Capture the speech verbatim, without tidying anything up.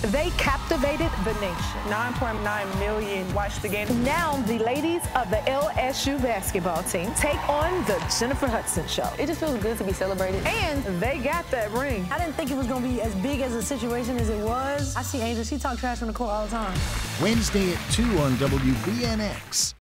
They captivated the nation. nine point nine million watched the game. Now the ladies of the L S U basketball team take on the Jennifer Hudson show. It just feels good to be celebrated. And they got that ring. I didn't think it was going to be as big as a situation as it was. I see Angel, she talk trash on the court all the time. Wednesday at two on W B N X.